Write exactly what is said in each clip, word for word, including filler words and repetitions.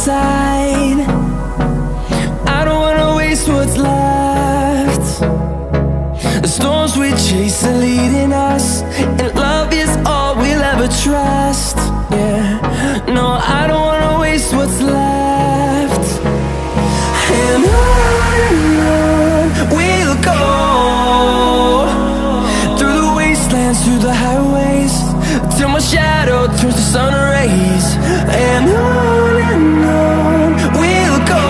side. I don't wanna waste what's left. The storms we chase are leading us, and love is all we'll ever trust. Yeah, no, I don't wanna waste what's left. And on and on we'll go, through the wastelands, through the highways, till my shadow turns to sun rays. And on and on we'll go,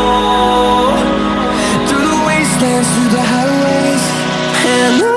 through the wastelands, through the highways, and on.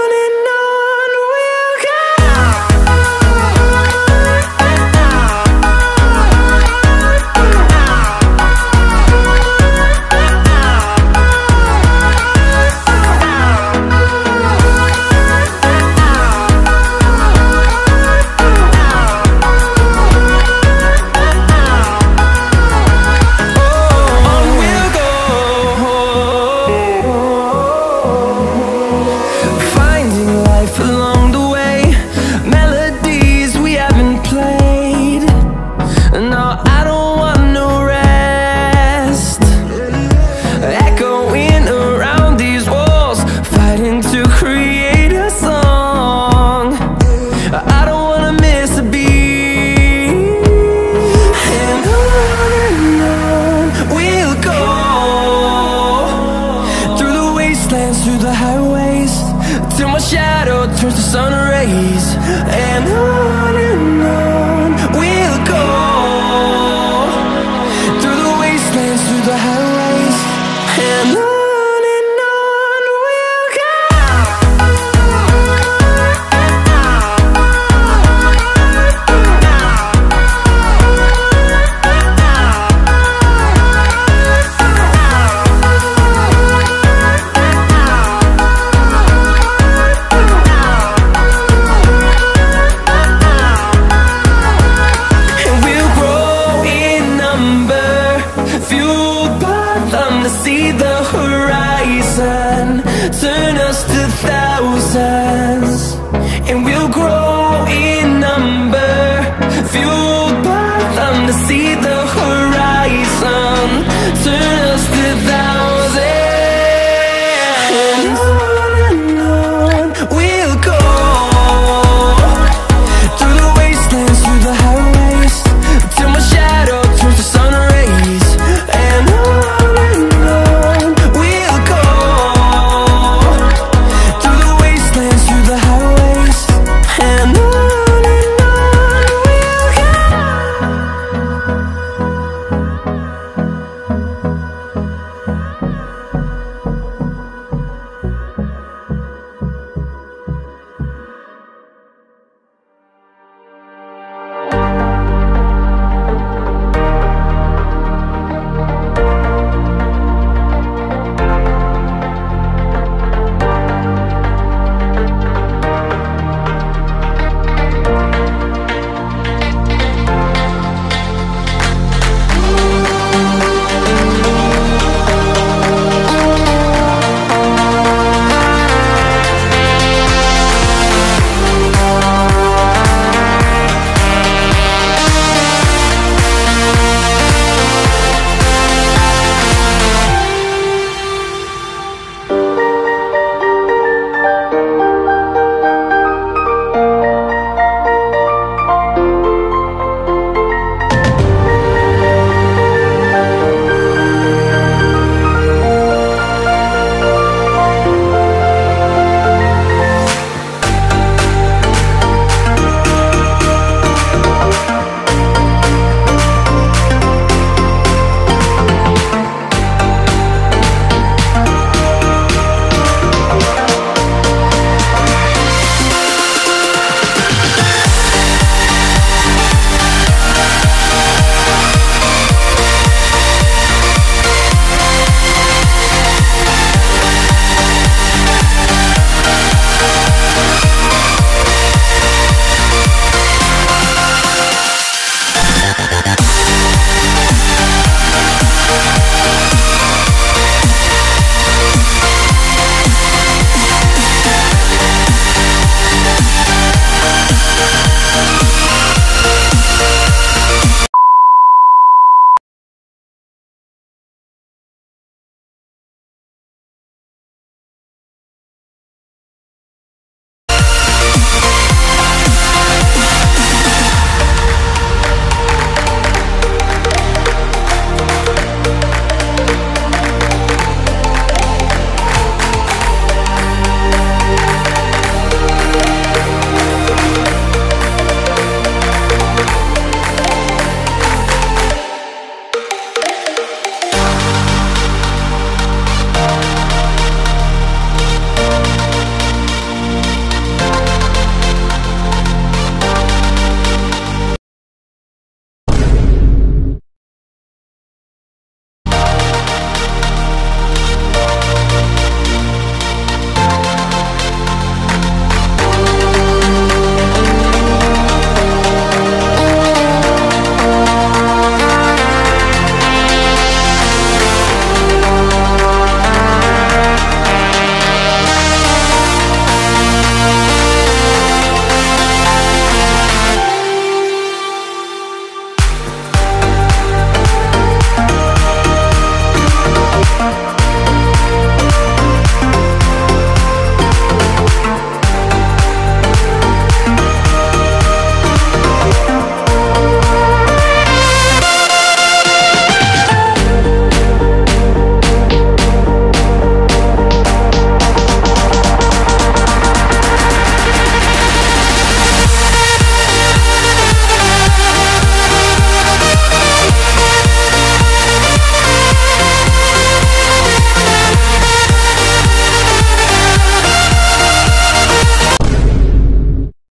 Through the highways, till my shadow turns to sun rays. And on and on we'll go, through the wastelands, through the highways, and on. See the horizon turn us to thousands, and we'll grow in number, fueled by them to see the